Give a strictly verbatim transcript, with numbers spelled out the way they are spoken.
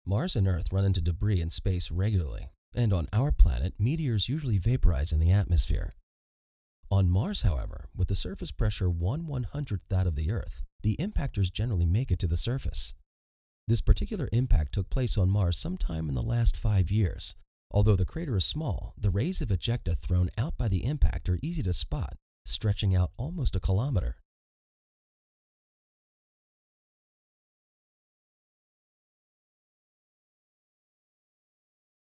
Mars and Earth run into debris in space regularly, and on our planet, meteors usually vaporize in the atmosphere. On Mars, however, with the surface pressure one one-hundredth that of the Earth, the impactors generally make it to the surface. This particular impact took place on Mars sometime in the last five years. Although the crater is small, the rays of ejecta thrown out by the impact are easy to spot, stretching out almost a kilometer.